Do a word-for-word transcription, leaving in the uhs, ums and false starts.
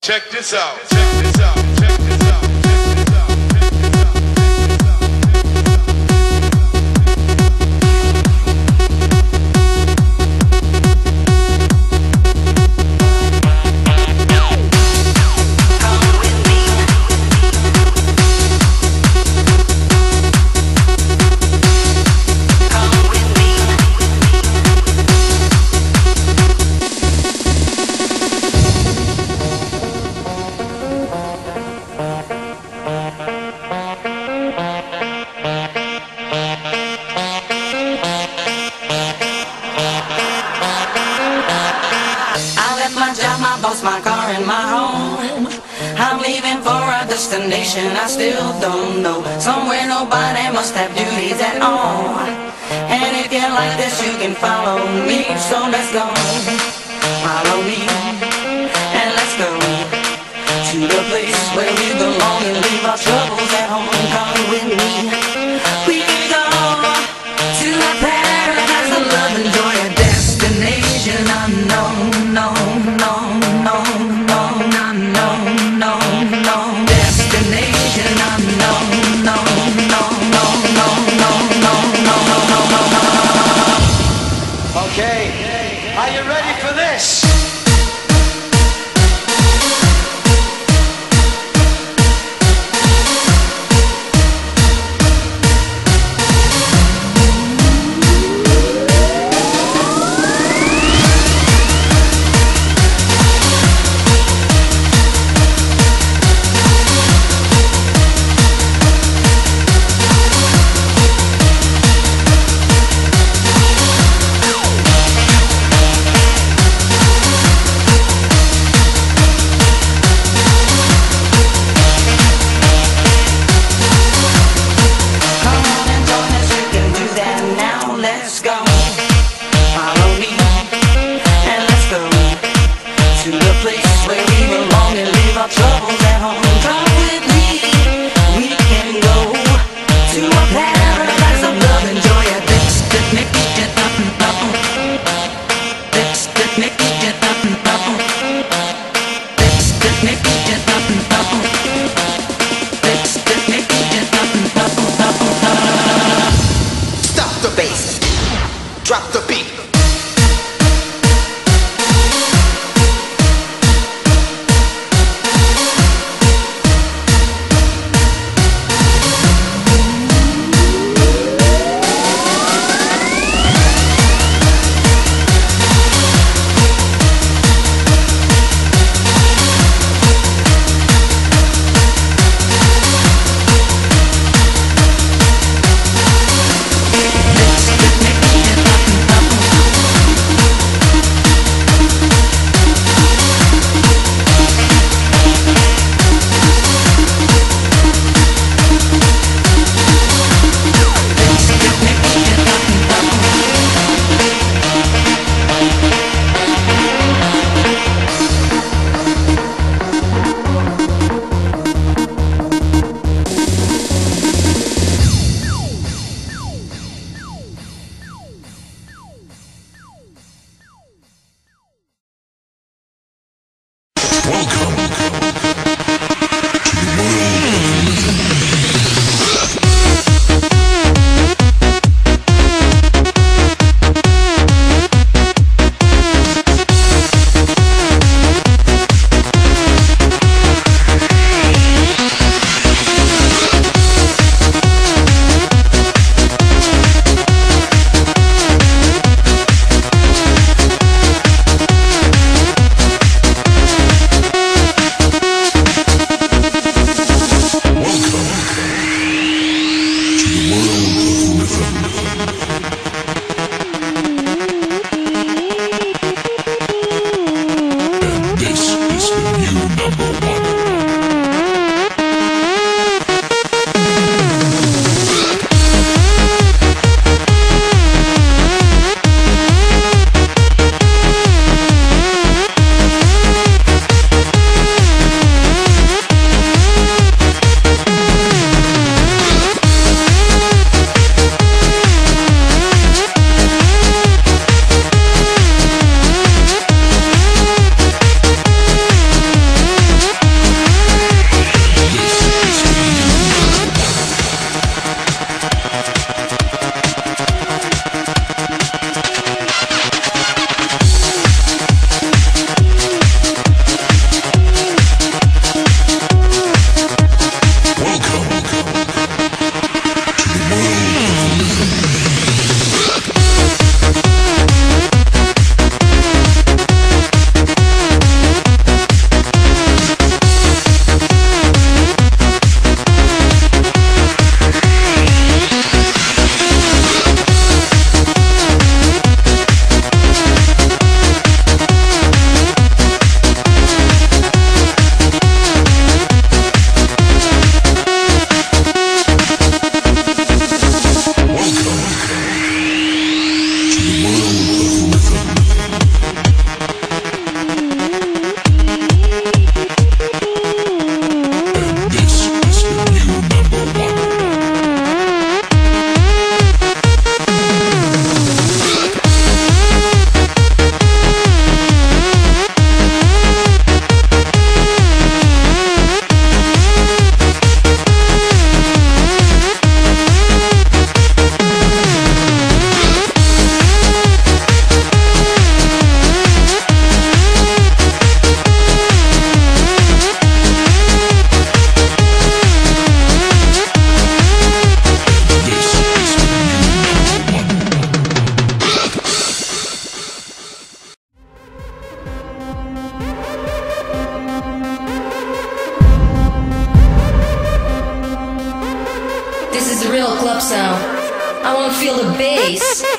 Check this out. Check this out. Check this out. My car and my home, I'm leaving for a destination I still don't know. Somewhere nobody must have duties at all. And if you like this, you can follow me. So let's go, follow me, and let's go to the place where we belong and leave our troubles at home. Come with me. We can go to a paradise of love and joy, a destination unknown, no, no. Okay, are you ready for this? Drop the beat. real club sound. I wanna feel the bass.